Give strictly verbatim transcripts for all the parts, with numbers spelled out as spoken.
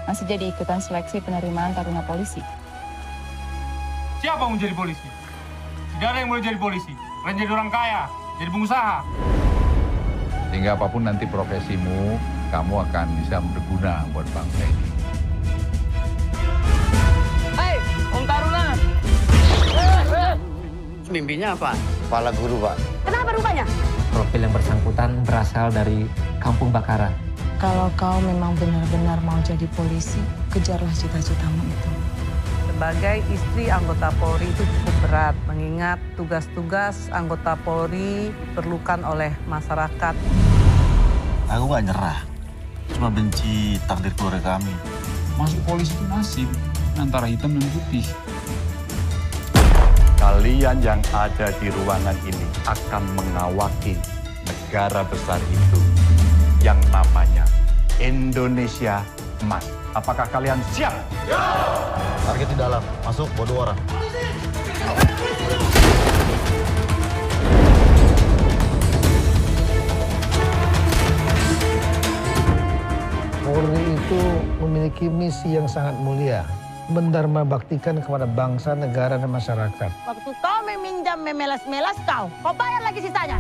masih jadi ikutan seleksi penerimaan taruna polisi. Siapa mau jadi polisi? Tidak ada yang boleh jadi polisi. Kalian jadi orang kaya, jadi pengusaha. Sehingga apapun nanti profesimu, kamu akan bisa berguna buat bangsa ini. Hei, Om Taruna! Mimpinya apa? Kepala guru, Pak. Kenapa rupanya? Profil yang bersangkutan berasal dari Kampung Bakaran. Kalau kau memang benar-benar mau jadi polisi, kejarlah cita-citamu itu. Sebagai istri anggota Polri itu cukup berat, mengingat tugas-tugas anggota Polri diperlukan oleh masyarakat. Aku nggak nyerah, cuma benci takdir keluarga kami. Masuk polisi itu nasib, antara hitam dan putih. Kalian yang ada di ruangan ini akan mengawaki negara besar itu yang namanya Indonesia Emas. Apakah kalian siap? Ya! Target di dalam, masuk bawa dua orang. Polri itu memiliki misi yang sangat mulia, mendharma baktikan kepada bangsa, negara, dan masyarakat. Waktu kau meminjam memelas-melas kau, kau bayar lagi sisanya.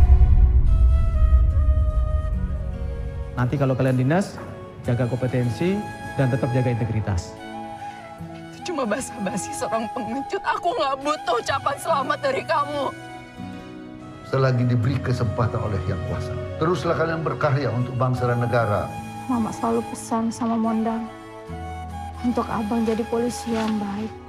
Nanti kalau kalian dinas, jaga kompetensi dan tetap jaga integritas. Cuma basa-basi seorang pengecut. Aku nggak butuh ucapan selamat dari kamu. Selagi diberi kesempatan oleh Yang Kuasa, teruslah kalian berkarya untuk bangsa dan negara. Mama selalu pesan sama Mondang untuk abang jadi polisi yang baik.